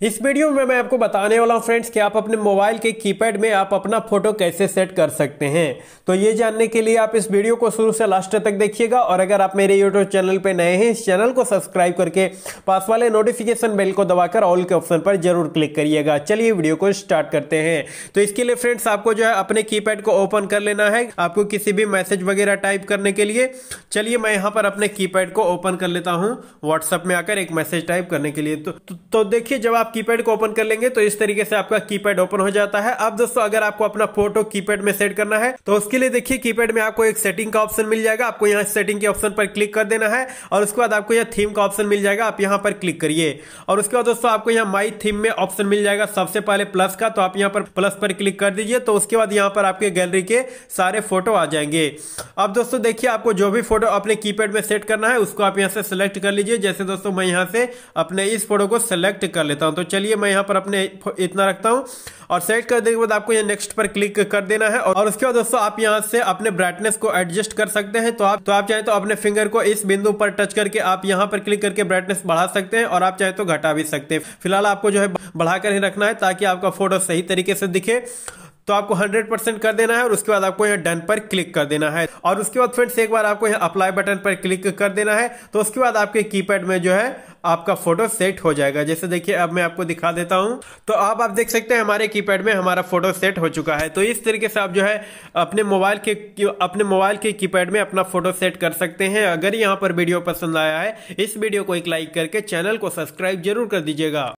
इस वीडियो में मैं आपको बताने वाला हूं फ्रेंड्स कि आप अपने मोबाइल के कीपैड में आप अपना फोटो कैसे सेट कर सकते हैं। तो ये जानने के लिए आप इस वीडियो को शुरू से लास्ट तक देखिएगा और अगर आप मेरे यूट्यूब चैनल पे नए हैं इस चैनल को सब्सक्राइब करके पास वाले नोटिफिकेशन बेल को दबाकर ऑल के ऑप्शन पर जरूर क्लिक करिएगा। चलिए वीडियो को स्टार्ट करते हैं। तो इसके लिए फ्रेंड्स आपको जो है अपने कीपैड को ओपन कर लेना है आपको किसी भी मैसेज वगैरह टाइप करने के लिए। चलिए मैं यहाँ पर अपने कीपैड को ओपन कर लेता हूँ व्हाट्सएप में आकर एक मैसेज टाइप करने के लिए। तो देखिए जब आप कीपैड को ओपन कर लेंगे तो इस तरीके से आपका कीपैड ओपन हो जाता है। अब दोस्तों अगर आपको अपना फोटो कीपैड में सेट करना है तो उसके लिए देखिए कीपैड में आपको एक सेटिंग का ऑप्शन मिल जाएगा। आपको यहाँ सेटिंग के ऑप्शन पर क्लिक कर देना है और उसके बाद आपको यह थीम का ऑप्शन मिल जाएगा। आप यहाँ पर क्लिक करिए और उसके बाद दोस्तों आपको यहाँ माई थीम में ऑप्शन मिल जाएगा सबसे पहले प्लस का। तो आप यहाँ पर प्लस पर क्लिक कर दीजिए तो उसके बाद यहाँ पर आपके गैलरी के सारे फोटो आ जाएंगे। अब दोस्तों देखिए आपको जो भी फोटो अपने कीपैड में सेट करना है उसको आप यहाँ से सिलेक्ट कर लीजिए। जैसे दोस्तों मैं यहाँ से अपने इस फोटो को सिलेक्ट कर लेता हूँ। तो चलिए मैं यहाँ पर अपने इतना रखता हूँ और सेट कर देने के बाद आपको यहाँ नेक्स्ट पर क्लिक कर देना है और उसके बाद दोस्तों आप यहाँ से अपने ब्राइटनेस को एडजस्ट कर सकते हैं। तो आप चाहे तो अपने फिंगर को इस बिंदु पर टच करके आप यहाँ पर क्लिक करके ब्राइटनेस बढ़ा सकते हैं और आप चाहे तो घटा भी सकते हैं। फिलहाल आपको जो है बढ़ाकर ही रखना है ताकि आपका फोटो सही तरीके से दिखे। तो आपको 100% कर देना है और उसके बाद आपको यहाँ डन पर क्लिक कर देना है और उसके बाद फ्रेंड्स एक बार आपको यहाँ अप्लाई बटन पर क्लिक कर देना है। तो उसके बाद आपके कीपैड में जो है आपका फोटो सेट हो जाएगा। जैसे देखिए अब मैं आपको दिखा देता हूं। तो अब आप देख सकते हैं हमारे कीपैड में हमारा फोटो सेट हो चुका है। तो इस तरीके से आप जो है अपने मोबाइल के कीपैड में अपना फोटो सेट कर सकते हैं। अगर यहाँ पर वीडियो पसंद आया है इस वीडियो को एक लाइक करके चैनल को सब्सक्राइब जरूर कर दीजिएगा।